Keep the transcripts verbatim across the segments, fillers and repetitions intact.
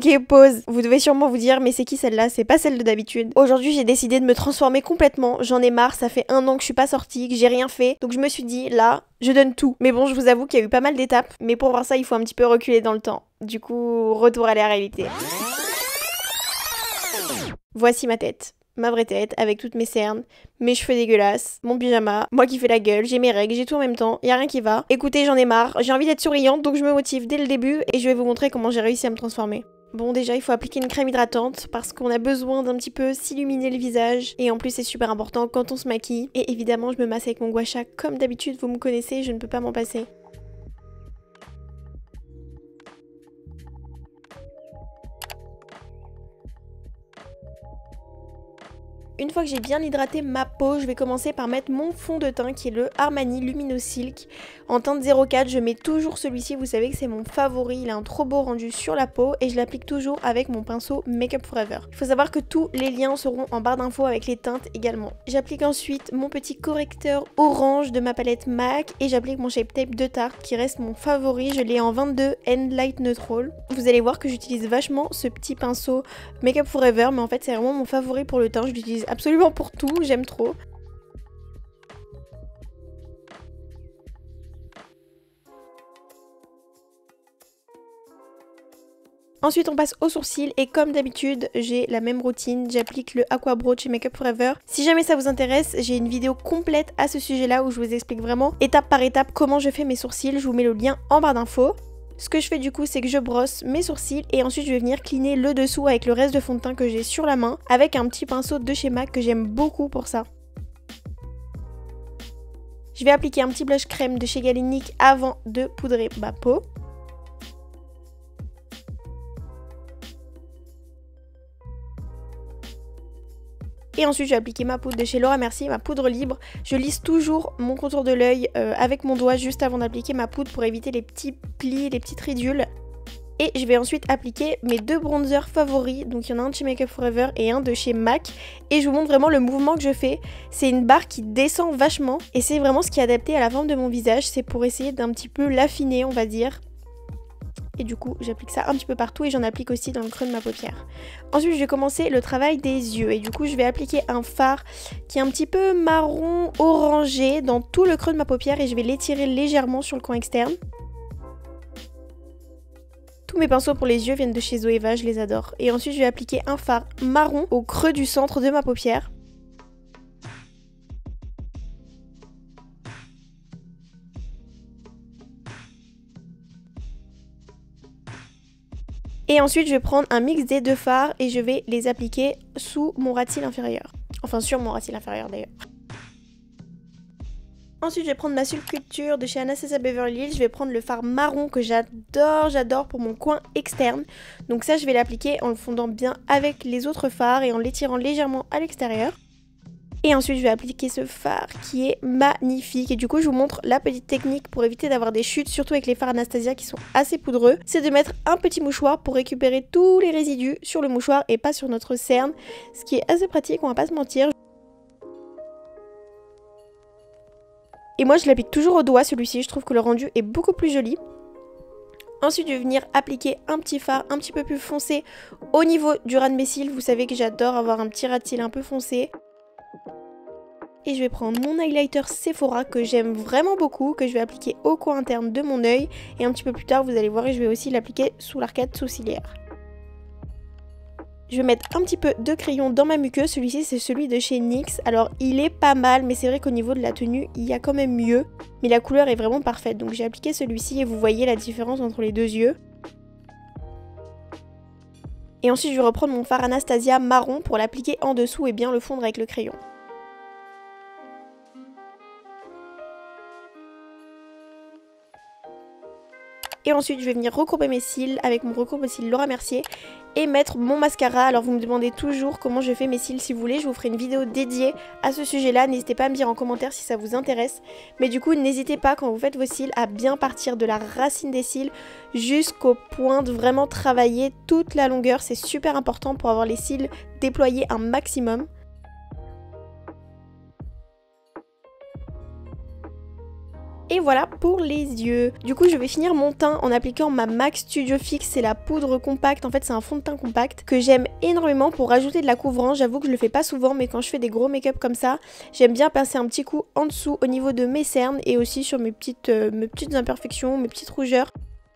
Ok, pause. Vous devez sûrement vous dire, mais c'est qui celle-là? C'est pas celle de d'habitude. Aujourd'hui, j'ai décidé de me transformer complètement. J'en ai marre, ça fait un an que je suis pas sortie, que j'ai rien fait. Donc je me suis dit, là, je donne tout. Mais bon, je vous avoue qu'il y a eu pas mal d'étapes. Mais pour voir ça, il faut un petit peu reculer dans le temps. Du coup, retour à la réalité. Voici ma tête. Ma vraie tête, avec toutes mes cernes, mes cheveux dégueulasses, mon pyjama, moi qui fais la gueule, j'ai mes règles, j'ai tout en même temps, y a rien qui va. Écoutez, j'en ai marre, j'ai envie d'être souriante, donc je me motive dès le début et je vais vous montrer comment j'ai réussi à me transformer. Bon, déjà, il faut appliquer une crème hydratante parce qu'on a besoin d'un petit peu s'illuminer le visage. Et en plus, c'est super important quand on se maquille. Et évidemment, je me masse avec mon gua sha comme d'habitude, vous me connaissez, je ne peux pas m'en passer. Une fois que j'ai bien hydraté ma peau, je vais commencer par mettre mon fond de teint qui est le Armani Lumino Silk. En teinte zéro quatre, je mets toujours celui-ci, vous savez que c'est mon favori, il a un trop beau rendu sur la peau et je l'applique toujours avec mon pinceau Make Up Forever. Il faut savoir que tous les liens seront en barre d'infos avec les teintes également. J'applique ensuite mon petit correcteur orange de ma palette M A C et j'applique mon Shape Tape de Tarte qui reste mon favori, je l'ai en vingt-deux N Light Neutral. Vous allez voir que j'utilise vachement ce petit pinceau Make Up Forever, mais en fait c'est vraiment mon favori pour le teint, je l'utilise absolument pour tout, j'aime trop. Ensuite on passe aux sourcils et comme d'habitude j'ai la même routine, j'applique le Aqua Brow chez Make Up Forever. Si jamais ça vous intéresse, j'ai une vidéo complète à ce sujet là où je vous explique vraiment étape par étape comment je fais mes sourcils, je vous mets le lien en barre d'infos. Ce que je fais du coup c'est que je brosse mes sourcils et ensuite je vais venir cleaner le dessous avec le reste de fond de teint que j'ai sur la main avec un petit pinceau de chez M A C que j'aime beaucoup pour ça. Je vais appliquer un petit blush crème de chez Galinic avant de poudrer ma peau. Et ensuite je vais appliquer ma poudre de chez Laura Mercier, ma poudre libre. Je lisse toujours mon contour de l'œil euh, avec mon doigt juste avant d'appliquer ma poudre pour éviter les petits plis, les petites ridules. Et je vais ensuite appliquer mes deux bronzers favoris, donc il y en a un de chez Make Up Forever et un de chez M A C. Et je vous montre vraiment le mouvement que je fais. C'est une barre qui descend vachement et c'est vraiment ce qui est adapté à la forme de mon visage. C'est pour essayer d'un petit peu l'affiner, on va dire. Et du coup j'applique ça un petit peu partout et j'en applique aussi dans le creux de ma paupière. Ensuite je vais commencer le travail des yeux et du coup je vais appliquer un fard qui est un petit peu marron orangé dans tout le creux de ma paupière et je vais l'étirer légèrement sur le coin externe. Tous mes pinceaux pour les yeux viennent de chez Zoeva, je les adore. Et ensuite je vais appliquer un fard marron au creux du centre de ma paupière. Et ensuite je vais prendre un mix des deux fards et je vais les appliquer sous mon ras de cils inférieur. Enfin sur mon ras de cils inférieur d'ailleurs. Ensuite je vais prendre ma sculpture de chez Anastasia Beverly Hills. Je vais prendre le fard marron que j'adore, j'adore pour mon coin externe. Donc ça je vais l'appliquer en le fondant bien avec les autres fards et en l'étirant légèrement à l'extérieur. Et ensuite je vais appliquer ce fard qui est magnifique. Et du coup je vous montre la petite technique pour éviter d'avoir des chutes, surtout avec les fards Anastasia qui sont assez poudreux. C'est de mettre un petit mouchoir pour récupérer tous les résidus sur le mouchoir et pas sur notre cerne. Ce qui est assez pratique, on va pas se mentir. Et moi je l'applique toujours au doigt celui-ci, je trouve que le rendu est beaucoup plus joli. Ensuite je vais venir appliquer un petit fard un petit peu plus foncé au niveau du ras de mes cils. Vous savez que j'adore avoir un petit ras de cils un peu foncé. Et je vais prendre mon highlighter Sephora que j'aime vraiment beaucoup, que je vais appliquer au coin interne de mon œil. Et un petit peu plus tard, vous allez voir, je vais aussi l'appliquer sous l'arcade sourcilière. Je vais mettre un petit peu de crayon dans ma muqueuse. Celui-ci, c'est celui de chez N Y X. Alors, il est pas mal, mais c'est vrai qu'au niveau de la tenue, il y a quand même mieux. Mais la couleur est vraiment parfaite. Donc, j'ai appliqué celui-ci et vous voyez la différence entre les deux yeux. Et ensuite, je vais reprendre mon fard Anastasia marron pour l'appliquer en dessous et bien le fondre avec le crayon. Et ensuite je vais venir recourber mes cils avec mon recourbe-cils Laura Mercier et mettre mon mascara. Alors vous me demandez toujours comment je fais mes cils, si vous voulez je vous ferai une vidéo dédiée à ce sujet là. N'hésitez pas à me dire en commentaire si ça vous intéresse. Mais du coup n'hésitez pas quand vous faites vos cils à bien partir de la racine des cils jusqu'aux pointes. Vraiment travailler toute la longueur, c'est super important pour avoir les cils déployés un maximum. Et Et voilà pour les yeux. Du coup je vais finir mon teint en appliquant ma MAC Studio Fix, c'est la poudre compacte, en fait c'est un fond de teint compact que j'aime énormément pour rajouter de la couvrance. J'avoue que je le fais pas souvent, mais quand je fais des gros make-up comme ça, j'aime bien passer un petit coup en dessous au niveau de mes cernes et aussi sur mes petites, euh, mes petites imperfections, mes petites rougeurs.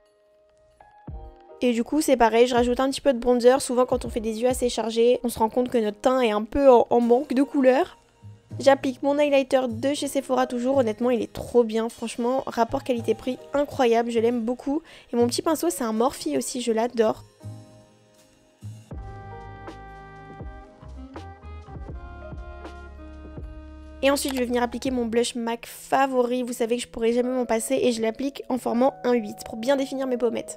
Et du coup c'est pareil, je rajoute un petit peu de bronzer. Souvent quand on fait des yeux assez chargés, on se rend compte que notre teint est un peu en, en manque de couleur. J'applique mon highlighter de chez Sephora toujours, honnêtement il est trop bien, franchement, rapport qualité-prix incroyable, je l'aime beaucoup. Et mon petit pinceau c'est un Morphe aussi, je l'adore. Et ensuite je vais venir appliquer mon blush MAC favori, vous savez que je pourrais jamais m'en passer, et je l'applique en formant un huit pour bien définir mes pommettes.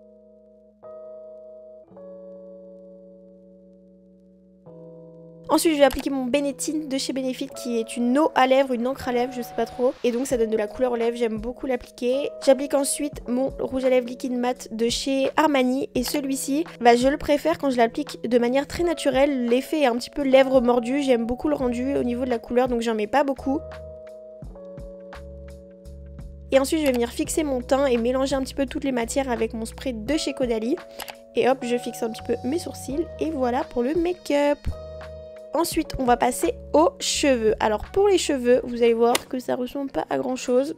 Ensuite je vais appliquer mon Benetint de chez Benefit qui est une eau à lèvres, une encre à lèvres, je sais pas trop. Et donc ça donne de la couleur aux lèvres, j'aime beaucoup l'appliquer. J'applique ensuite mon rouge à lèvres liquide mat de chez Armani. Et celui-ci, bah, je le préfère quand je l'applique de manière très naturelle. L'effet est un petit peu lèvres mordues, j'aime beaucoup le rendu au niveau de la couleur donc j'en mets pas beaucoup. Et ensuite je vais venir fixer mon teint et mélanger un petit peu toutes les matières avec mon spray de chez Caudalie. Et hop, je fixe un petit peu mes sourcils et voilà pour le make-up. Ensuite, on va passer aux cheveux. Alors pour les cheveux, vous allez voir que ça ressemble pas à grand chose.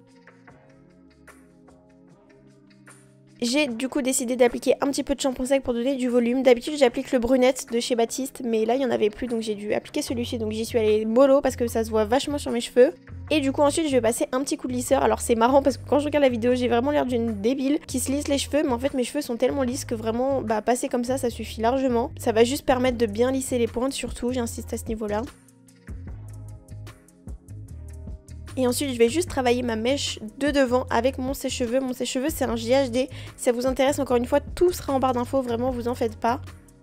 J'ai du coup décidé d'appliquer un petit peu de shampoing sec pour donner du volume. D'habitude j'applique le brunette de chez Baptiste, mais là il n'y en avait plus donc j'ai dû appliquer celui-ci. Donc j'y suis allée mollo parce que ça se voit vachement sur mes cheveux. Et du coup ensuite je vais passer un petit coup de lisseur. Alors c'est marrant parce que quand je regarde la vidéo j'ai vraiment l'air d'une débile qui se lisse les cheveux. Mais en fait mes cheveux sont tellement lisses que vraiment bah passer comme ça ça suffit largement. Ça va juste permettre de bien lisser les pointes surtout, j'insiste à ce niveau là. Et ensuite je vais juste travailler ma mèche de devant avec mon sèche-cheveux. Mon sèche-cheveux c'est un J H D. Si ça vous intéresse, encore une fois, tout sera en barre d'infos, vraiment vous en faites pas.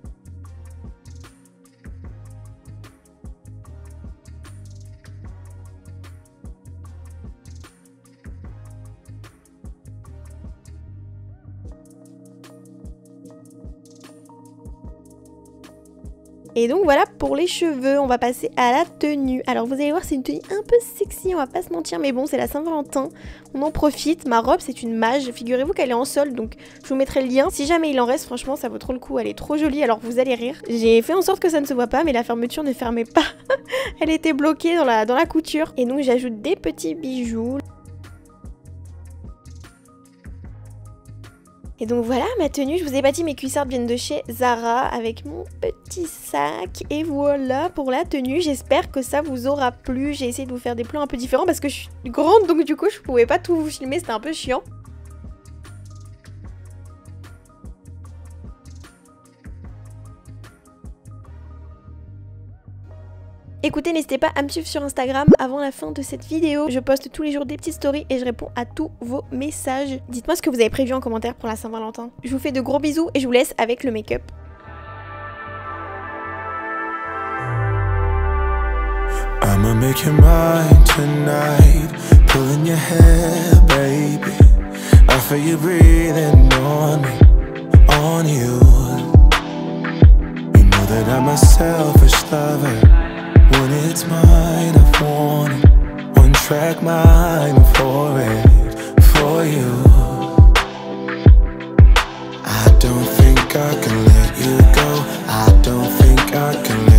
Et donc voilà pour les cheveux, on va passer à la tenue. Alors vous allez voir c'est une tenue un peu sexy, on va pas se mentir, mais bon c'est la Saint-Valentin, on en profite. Ma robe c'est une mage, figurez-vous qu'elle est en solde, donc je vous mettrai le lien. Si jamais il en reste, franchement ça vaut trop le coup, elle est trop jolie, alors vous allez rire. J'ai fait en sorte que ça ne se voit pas, mais la fermeture ne fermait pas. Elle était bloquée dans la, dans la couture. Et donc j'ajoute des petits bijoux. Et donc voilà ma tenue, je vous ai pas dit mes cuissardes viennent de chez Zara avec mon petit sac. Et voilà pour la tenue, j'espère que ça vous aura plu. J'ai essayé de vous faire des plans un peu différents parce que je suis grande donc du coup je pouvais pas tout vous filmer, c'était un peu chiant. Écoutez, n'hésitez pas à me suivre sur Instagram avant la fin de cette vidéo. Je poste tous les jours des petites stories et je réponds à tous vos messages. Dites-moi ce que vous avez prévu en commentaire pour la Saint-Valentin. Je vous fais de gros bisous et je vous laisse avec le make-up. I'ma make you mine tonight, pulling your hair, baby. I feel you breathing on me, on you. You know that I'm a selfish lover. When it's mine, I want it. One track mind for it, for you. I don't think I can let you go. I don't think I can let you go.